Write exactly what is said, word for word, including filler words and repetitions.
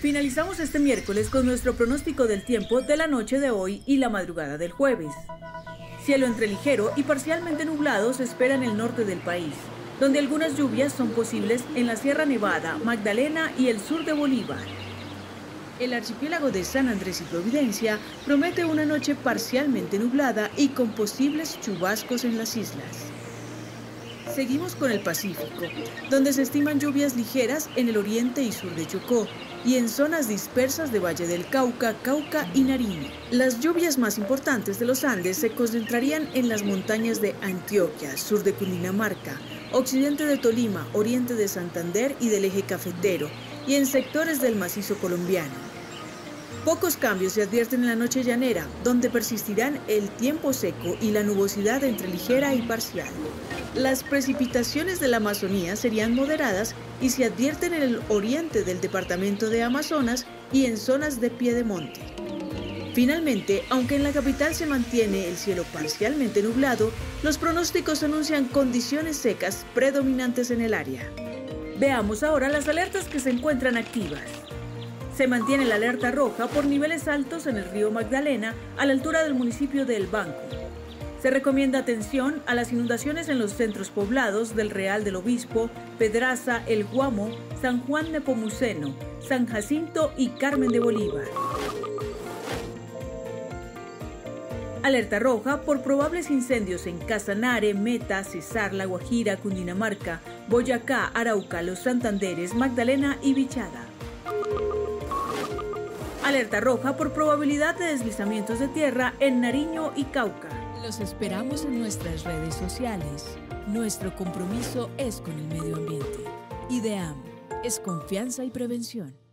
Finalizamos este miércoles con nuestro pronóstico del tiempo de la noche de hoy y la madrugada del jueves. Cielo entre ligero y parcialmente nublado se espera en el norte del país, donde algunas lluvias son posibles en la Sierra Nevada, Magdalena y el sur de Bolívar. El archipiélago de San Andrés y Providencia promete una noche parcialmente nublada y con posibles chubascos en las islas. Seguimos con el Pacífico, donde se estiman lluvias ligeras en el oriente y sur de Chocó y en zonas dispersas de Valle del Cauca, Cauca y Nariño. Las lluvias más importantes de los Andes se concentrarían en las montañas de Antioquia, sur de Cundinamarca, occidente de Tolima, oriente de Santander y del eje cafetero, y en sectores del macizo colombiano. Pocos cambios se advierten en la noche llanera, donde persistirán el tiempo seco y la nubosidad entre ligera y parcial. Las precipitaciones de la Amazonía serían moderadas y se advierten en el oriente del departamento de Amazonas y en zonas de piedemonte. Finalmente, aunque en la capital se mantiene el cielo parcialmente nublado, los pronósticos anuncian condiciones secas predominantes en el área. Veamos ahora las alertas que se encuentran activas. Se mantiene la alerta roja por niveles altos en el río Magdalena a la altura del municipio de El Banco. Se recomienda atención a las inundaciones en los centros poblados del Real del Obispo, Pedraza, El Guamo, San Juan Nepomuceno, San Jacinto y Carmen de Bolívar. Alerta roja por probables incendios en Casanare, Meta, Cesar, La Guajira, Cundinamarca, Boyacá, Arauca, Los Santanderes, Magdalena y Vichada. Alerta roja por probabilidad de deslizamientos de tierra en Nariño y Cauca. Los esperamos en nuestras redes sociales. Nuestro compromiso es con el medio ambiente. IDEAM es confianza y prevención.